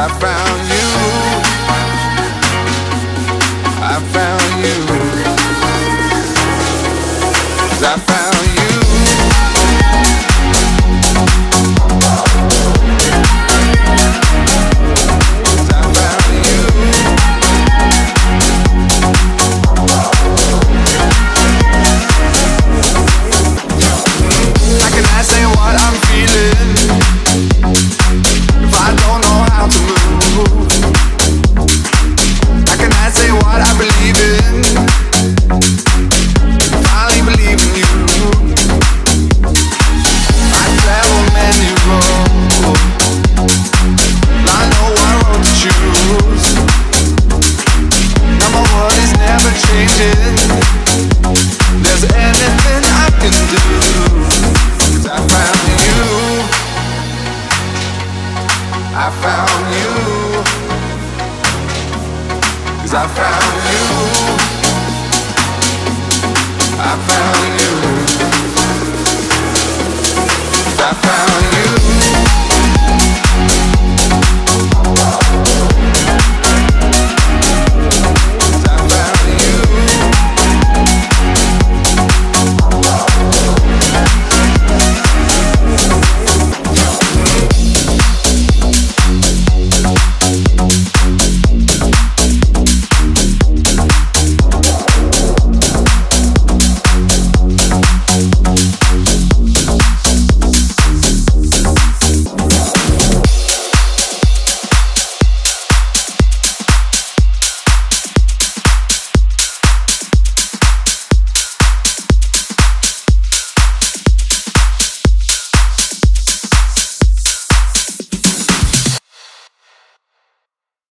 I found you. I found you. 'Cause I found you. 'Cause I found you. How can I say what I'm feeling if I don't know how to move? How can I say what I believe in if I only believe in you? I travel many roads, I know what road to choose. Now my world is never changing. There's anything I can do. 'Cause I found you. I found you. 'Cause I found you. I found you. 'Cause I found you.